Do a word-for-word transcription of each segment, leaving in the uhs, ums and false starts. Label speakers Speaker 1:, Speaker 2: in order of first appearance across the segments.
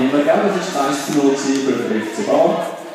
Speaker 1: haben wir gegeben, das ist eins zu null für den F C Basel.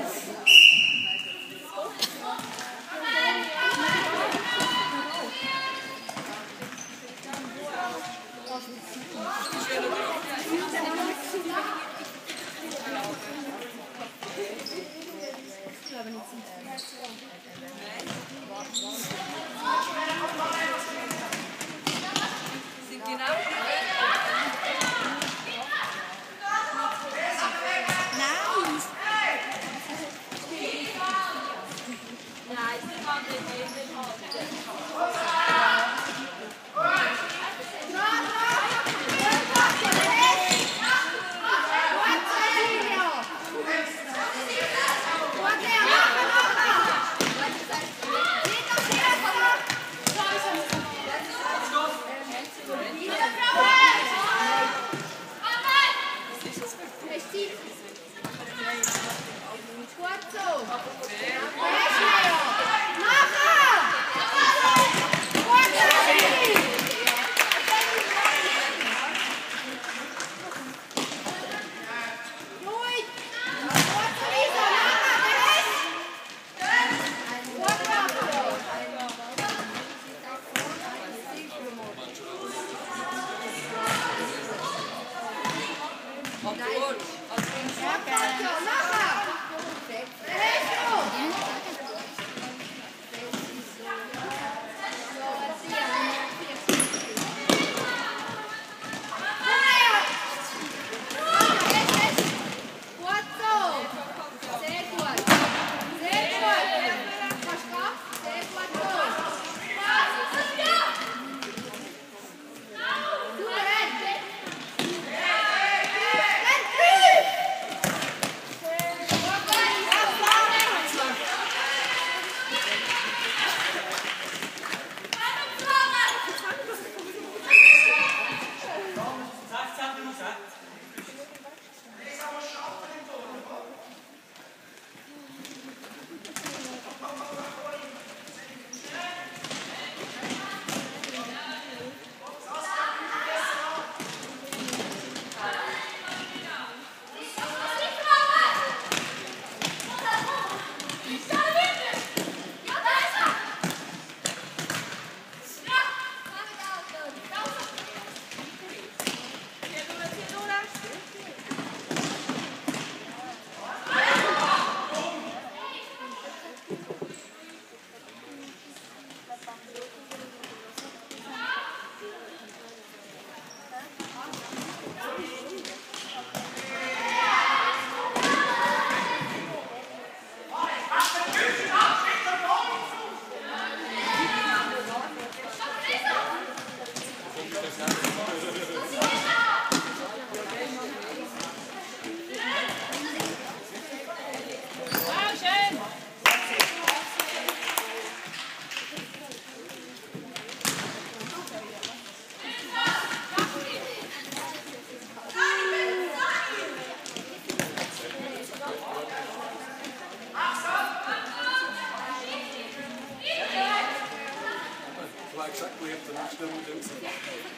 Speaker 2: Exactly up to the next level, don't you?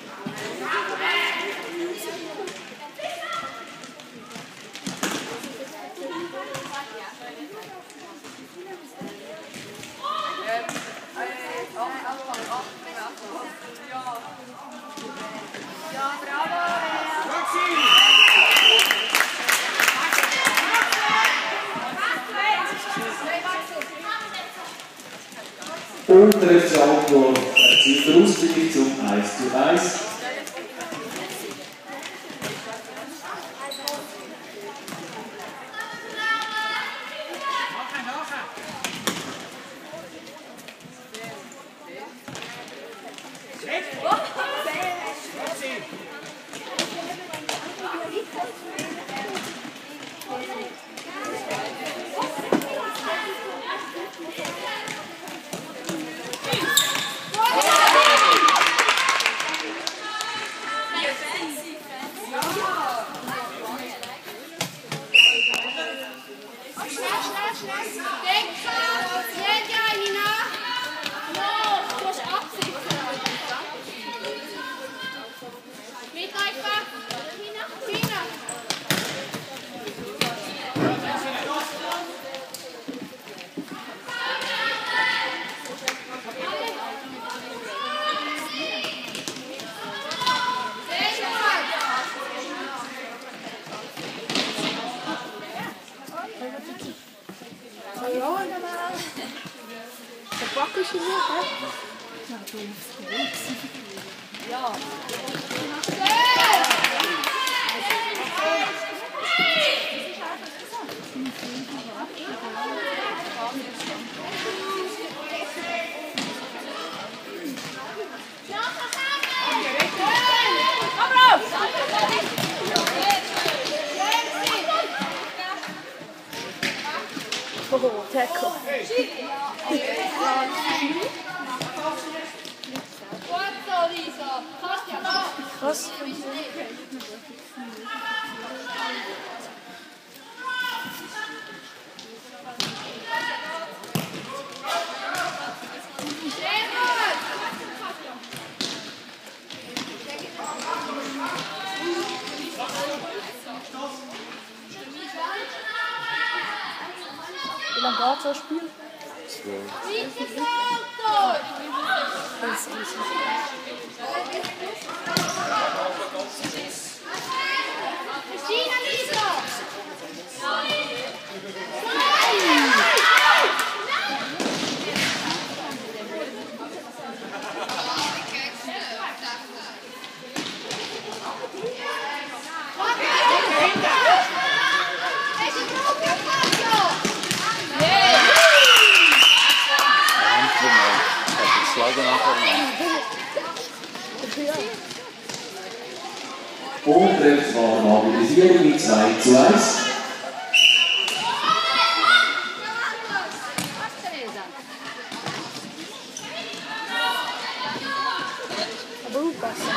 Speaker 1: Und der F C Altdorf erzielt den Ausgleich zum eins zu eins.
Speaker 3: Wacker ist hier, hä? Ja, du Ja. Oh, tackle. Was? Wie lange dauert so ein Spiel? Das ist easy.
Speaker 1: Und trifft war Mobilisierung mit zwei zu eins.
Speaker 3: Aber gut besser.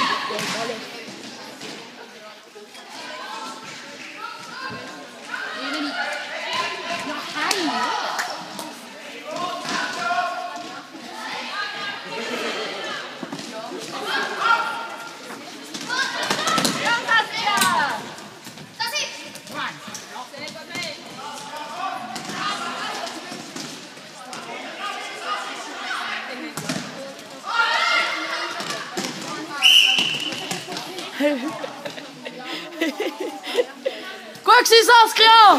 Speaker 3: Gut gewesen, Saskia!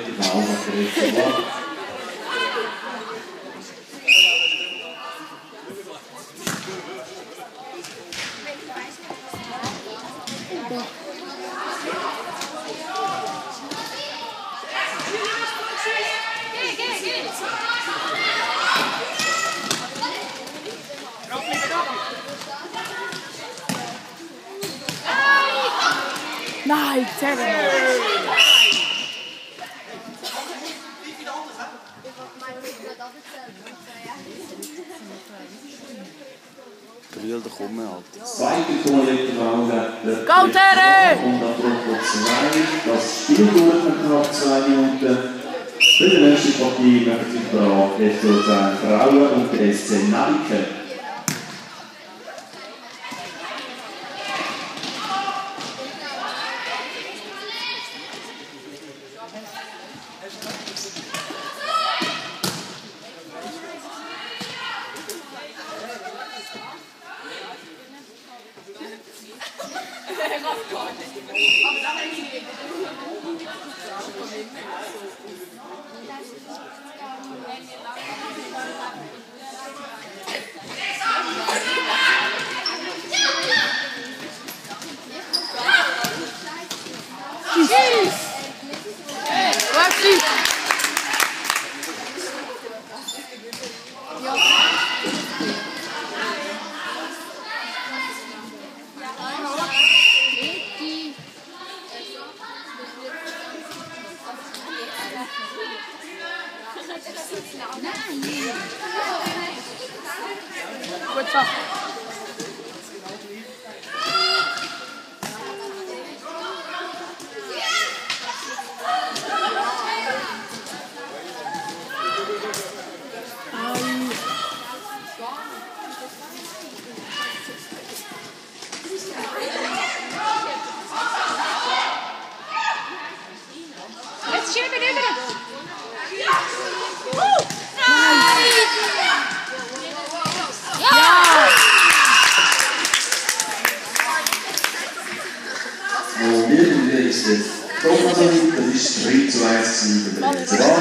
Speaker 3: Nein, zähl
Speaker 4: Brühl, da komm halt.
Speaker 1: Zweite Torhüterwalde.
Speaker 3: Go, Terry!
Speaker 1: Und apropos zwei, das Spiel durch nach zwei Minuten. Für die nächste Partie möchte ich bereit F C Luzern Frauen und der S C Nalken. Gut so.
Speaker 5: Jetzt schieben wir rüber.
Speaker 1: Wo wir in der nächsten Top-Partie, das ist drei zu eins für den Veteran.